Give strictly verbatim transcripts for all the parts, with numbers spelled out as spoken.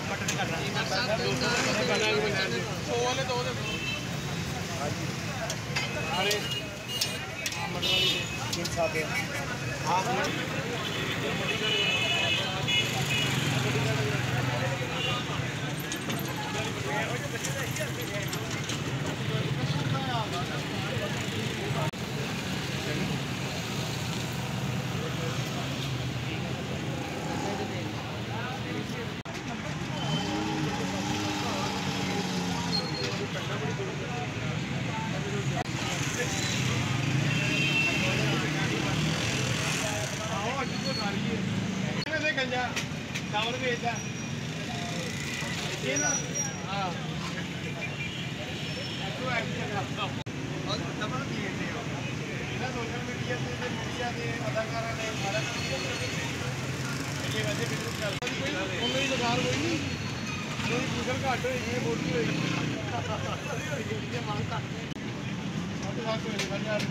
चावल भेजा ये ना हाँ सोशल मीडिया से मीडिया से अदाकार ने भारत ये वैसे बिल्कुल कर उन्होंने सरकार कोई नहीं कोई कुशल घट हो ये वोट नहीं होगी मांग घट तो साथ कोई निकल जा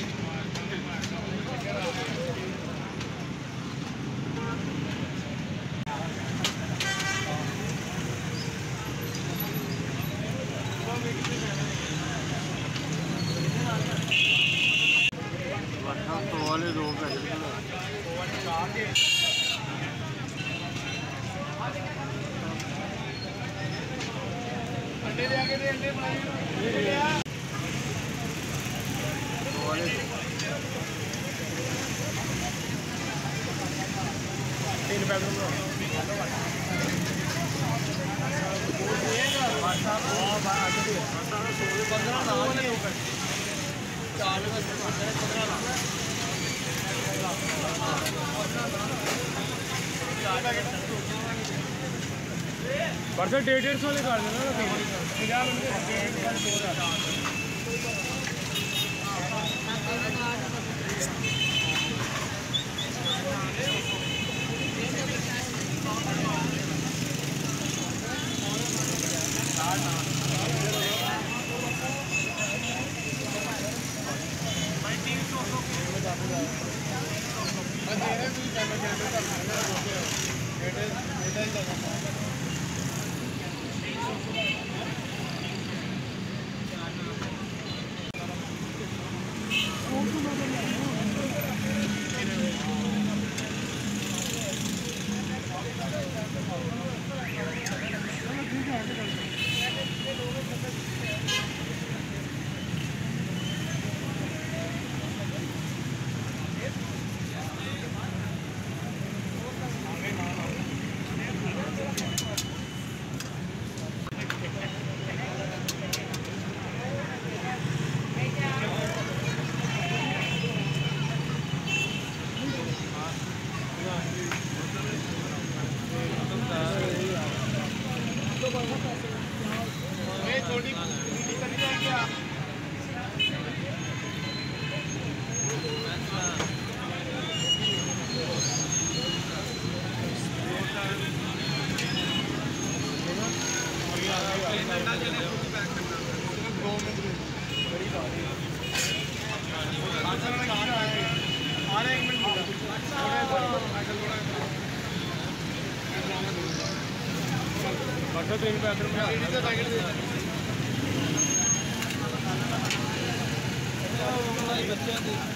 तो वाले दो अंडे ले आके दे अंडे बनाए तीन बेडरूम परसों डेढ़ डेढ़ सौ निकाल देना तीन पैकेट बच्चों की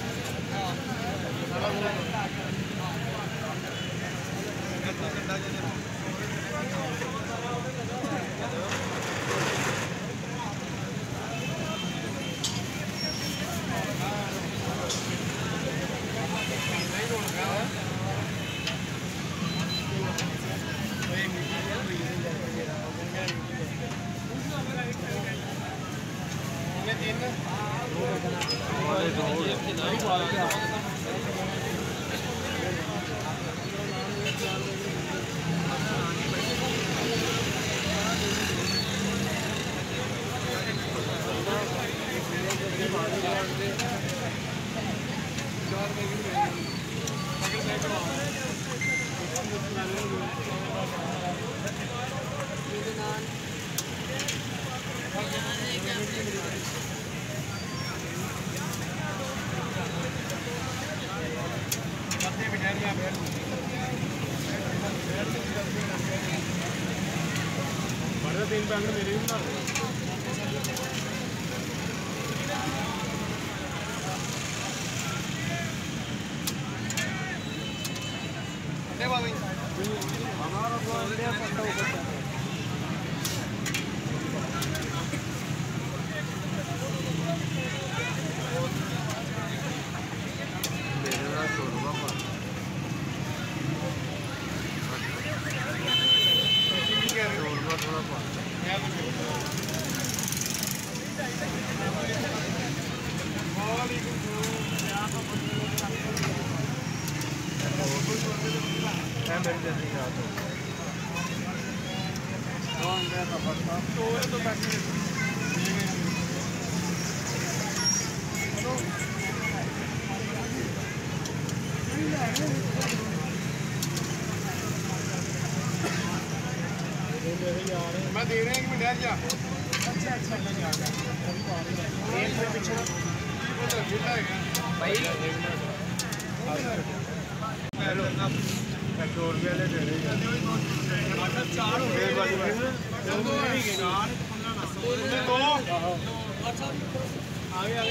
तीन पैकेट मेरे भी बना दो। मैं दे रहे हैं कि मिनट जा अच्छा अच्छा भाई सौ रुपये ले दे रहे चार आगे आगे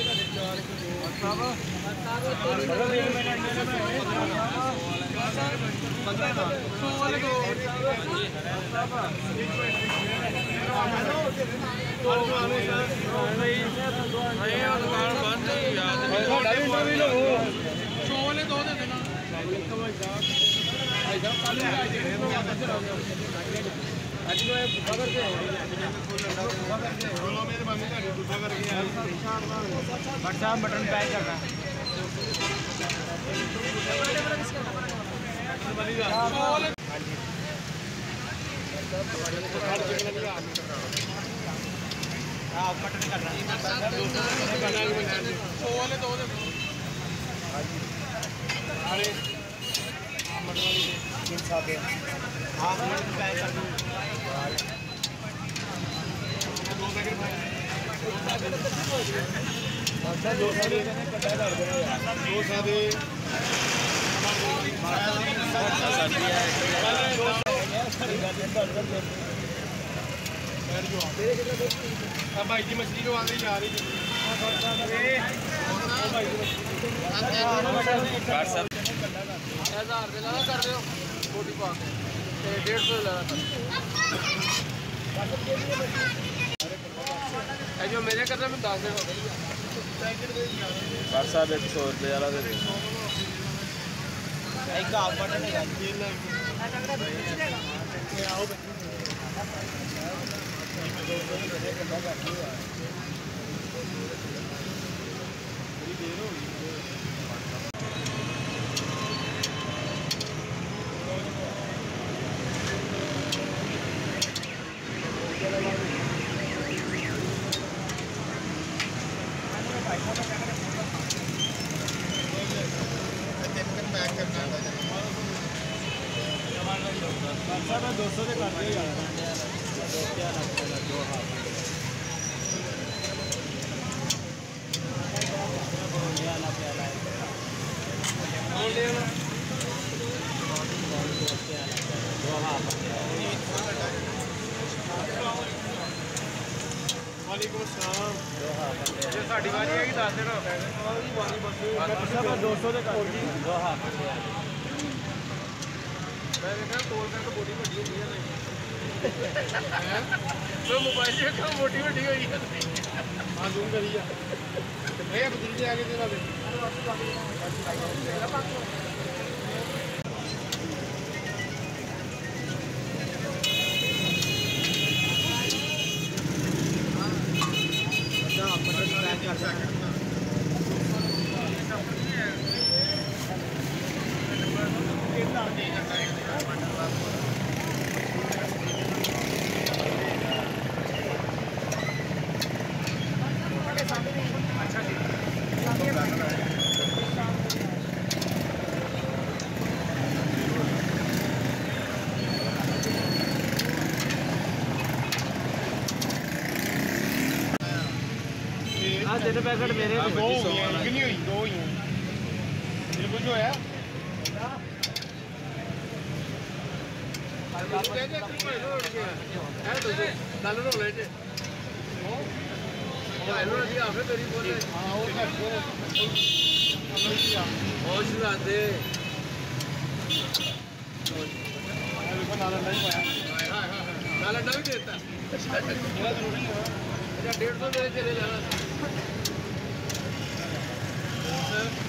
छोले दो दे देना व्हाट्सएप बटन पैक करना बटन करना छोले दो दे अरे हाँ पैक कर दूँ दो साढ़े दो साढ़े भाई की मछली को आगे जा रही हजार रुपये लगा कर दो बोटी पा के डेढ़ सौ लगा जो मेरे कर रहे मैं दस दे साहब एक सौ रुपये वाला दे एक आप बटन दो सौ से कर दिया वालेकुम अस्सलाम जे साडी वारी है कि दस दिन हो गए दो सौ से कर दो हाफ मैं देखा कोल करके बॉडी ਵੱਡੀ ਹੁੰਦੀ ਹੈ ਨਹੀਂ ਮੈਂ ਮੋਬਾਈਲ ਤੇ ਕਾ ਬੋਡੀ ਵੱਡੀ ਹੋਈ ਹੈ ਹਾਂ ਜ਼ੂਮ ਕਰੀ ਜਾ ਇਹ ਬਦਲ ਜਾ ਕੇ ਤੇਰਾ ਦੇ ਅੱਛਾ ਆਪਾਂ ਪੈਕ ਕਰ ਸਕਦੇ तेरे पैकेट मेरे दो हुई हैं एक नहीं हुई दो ही हैं बिल्कुल जो है ਕਹਿੰਦੇ ਕਿ ਭਾਈ ਰੋੜ ਗਿਆ ਇਹ ਦੱਸੋ ਗੱਲ ਰੋ ਲੈ ਜੇ ਭਾਈ ਰੋੜ ਦੀ ਆਪੇ ਤੇਰੀ ਬੋਲੇ ਹਾਂ ਉਹ ਹੋਸ਼ ਲਾਦੇ ਨਾਲ ਨਹੀਂ ਪਾਇਆ ਹਾਂ ਹਾਂ ਨਾਲ ਨਹੀਂ ਦੇਤਾ ਇਹਦਾ ਜ਼ਰੂਰੀ ਹੈ ਇਹਦਾ ਡੇਢ ਸੌ ਦੇ ਚਲੇ ਜਾਣਾ